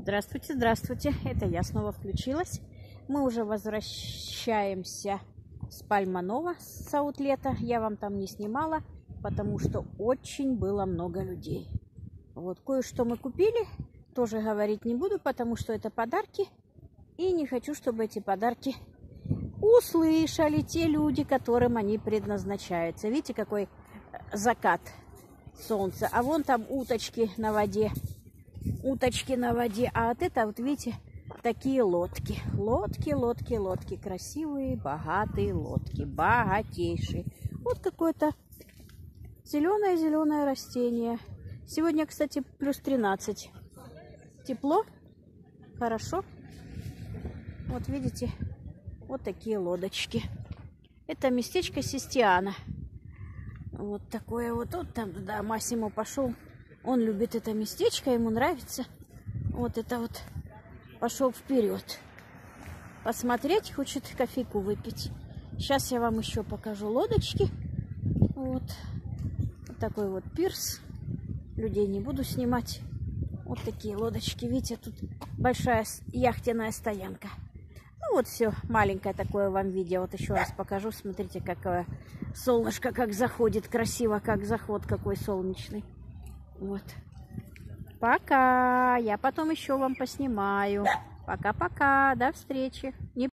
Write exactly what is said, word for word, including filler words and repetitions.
Здравствуйте, здравствуйте. Это я снова включилась. Мы уже возвращаемся с Пальма-Нова, с аутлета. Я вам там не снимала, потому что очень было много людей. Вот, кое-что мы купили. Тоже говорить не буду, потому что это подарки. И не хочу, чтобы эти подарки услышали те люди, которым они предназначаются. Видите, какой закат солнца. А вон там уточки на воде. Уточки на воде. А вот это вот, видите, такие лодки. Лодки, лодки, лодки. Красивые, богатые лодки. Богатейшие. Вот какое-то зеленое-зеленое растение. Сегодня, кстати, плюс тринадцать. Тепло. Хорошо. Вот видите, вот такие лодочки. Это местечко Систиана. Вот такое вот. Вот там туда Массимо пошел. Он любит это местечко, ему нравится. Вот это вот пошел вперед. Посмотреть, хочет кофейку выпить. Сейчас я вам еще покажу лодочки. Вот. Вот такой вот пирс. Людей не буду снимать. Вот такие лодочки. Видите, тут большая яхтенная стоянка. Ну вот все, маленькое такое вам видео. Вот еще раз покажу. Смотрите, какое солнышко, как заходит. Красиво, как заход какой солнечный. Вот. Пока. Я потом еще вам поснимаю. Пока-пока. До встречи. Не